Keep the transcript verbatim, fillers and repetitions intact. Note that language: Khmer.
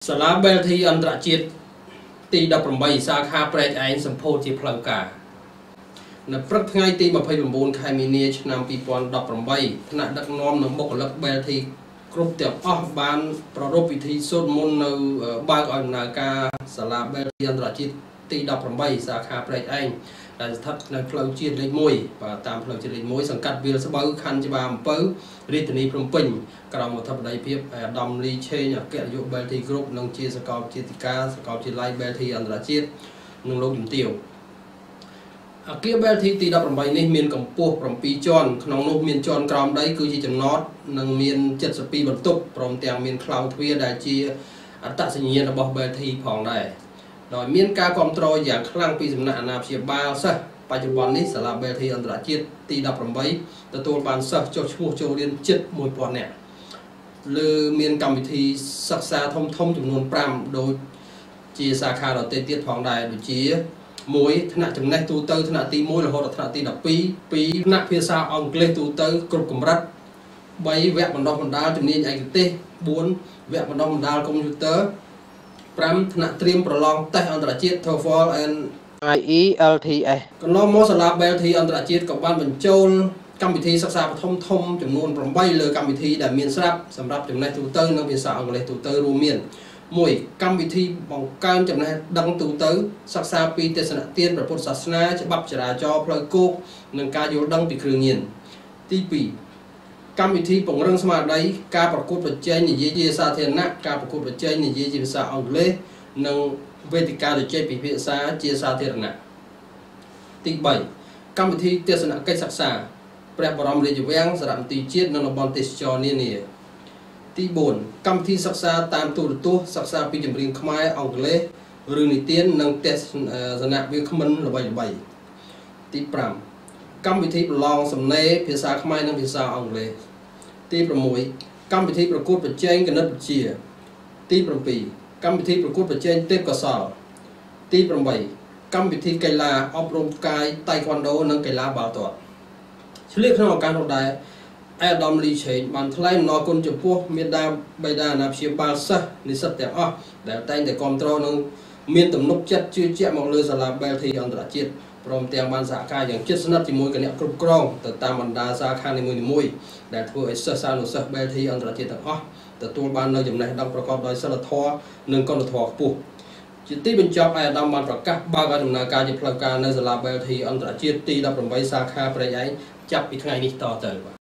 សាលា Belty អន្តរជាតិទីដប់ប្រាំបីសាខាព្រែកឯងសម្ពោធជាផ្លូវការនៅព្រឹកថ្ងៃទីម្ភៃ៩ខែមីនាឆ្នាំពីរពាន់ដប់ប្រាំបីថ្នាក់ដឹកនាំនិងបុគ្គលិក Belty គ្រប់ទាំងអស់បានប្រារព្ធពិធីសូត្រមន្តនៅបើកឲ្យដំណើរការសាលា Belty អន្តរជាតិទីដប់ប្រាំបីសាខាព្រែកឯងដែលស្ថិតនៅផ្លូវជាតិលេខមួយបាទតាមផ្លូវជាតិលេខមួយសង្កាត់វាលស្បូវខណ្ឌច្បារអំពៅរាជធានីភ្នំពេញក្រោមអធិបតីភាពអាដាមលីឆេងអគ្គនាយក Belty Group និងជាសាកលវិទ្យាធិការសាកលវិទ្យាល័យ Belty អន្តរជាតិនិងលោកជំទាវអគារ Belty ទីដប់ប្រាំបីនេះមានកម្ពស់ប្រាំពីរជាន់ក្នុងនោះមានជាន់ក្រោមដីគឺជាចំណតនិងមានเจ็ดสิบពីរបន្ទប់ព្រមទាំងមានខ្លោងទ្វារដែលជាអត្តសញ្ញាណរបស់ Belty ផងដែរដោយមានការគ្រប់គ្រងយ៉ាងខ្លាំងពីសំណាក់អាណាព្យាបាលសិស្សបច្ចុប្បន្ននេះសាលា Belty អន្តរជាតិទីដប់ប្រាំបីទទួលបានសិស្សចុះឈ្មោះចូលរៀនជិតមួយពាន់នាក់លើមានកម្មវិធីសិក្សាធំធំចំនួនប្រាំដូចជាសាខាដទៃទៀតផងដែរដូចជាមួយថ្នាក់ចំណេះទូទៅថ្នាក់ទីមួយរហូតដល់ថ្នាក់ទីដប់ពីរ ពីរថ្នាក់ភាសាអង់គ្លេសទូទៅគ្រប់កម្រិតបីវគ្គបណ្ដុះបណ្ដាលជំនាញឯកទេសបួនវគ្គបណ្ដុះបណ្ដាលកុំព្យូទ័រប្រាំថ្នាក់ត្រៀមប្រឡងតេស្តអន្តរជាតិ TOEFL and ไอ อี แอล ที เอสកន្លងមកសាលា Belty អន្តរជាតិក៏បានបញ្ចូលកម្មវិធីសិក្សាបឋមធំចំនួនប្រាំបីលើកម្មវិធីដែលមានស្រាប់សម្រាប់ចំណេះទូទៅនិងភាសាអង់គ្លេសទូទៅរួមមានមួយកម្មវិធីបង្កើនចំណេះដឹងទូទៅសិក្សាពីទស្សនៈទានព្រះពុទ្ធសាសនាច្បាប់ចរាចរណ៍ផ្លូវគោកនិងការយល់ដឹងពីគ្រឿងញៀនទីពីរកម្មវិធីពង្រឹងស្មារតីការប្រកួតប្រជែងនិយាយជាសាធារណៈការប្រកួតប្រជែងនិយាយជាភាសាអង់គ្លេសនិងវេទិកាជជែកពិភាក្សាជាសាធារណៈទីបីកម្មវិធីទស្សនកិច្ចសិក្សាព្រះបរមរាជវាំងសារមន្ទីរជាតិនិងតំបន់ទេសចរនានាទីបួនកម្មវិធីសិក្សាតាមទូរទស្សន៍សិក្សាពីចម្រៀងខ្មែរអង់គ្លេសរឿងនិទាននិងទស្សនៈវាគ្មិនល្បីៗទីប្រាំកម្មវិធីប្រឡងសំណេរភាសាខ្មែរនិងភាសាអង់គ្លេសទីប្រាំមួយកម្មវិធីប្រកួតប្រជែងគណិតវិទ្យាទីប្រាំពីរកម្មវិធីប្រកួតប្រជែងទេពកោសល្យទីប្រាំបីកម្មវិធីកីឡាអប់រំកាយតៃក្វាន់ដូនិងកីឡាបាល់ទាត់ឆ្លៀតក្នុងឱកាសនោះដែរអាដាមលីឆេងបានថ្លែងអំណរគុណចំពោះមេដាបេដាអាណាព្យាបាលសិស្សនិស្សិតទាំងអស់ដែលតែងតែគ្រប់គ្រងនិងមានទំនុកចិត្តជឿជាក់មកលើសាលា Belty អន្តរជាតិព្រមទាំងបានសហការយ៉ាងជិតស្និទ្ធជាមួយគណៈគ្រប់គ្រងទៅតាមបណ្ដាសាខានីមួយៗដែលធ្វើឲ្យសិស្សសានុសិស្ស Belty អន្តរជាតិទាំងអស់ទទួលបាននូវចំណេះដឹងប្រកបដោយសីលធម៌និងគុណធម៌ខ្ពស់ជាទីបញ្ចប់អាដាមបានប្រកាសបើកឲ្យដំណើរការជាផ្លូវការនៅសាលា Belty អន្តរជាតិទីដប់ប្រាំបីសាខាព្រែកឯងចាប់ពីថ្ងៃនេះតទៅ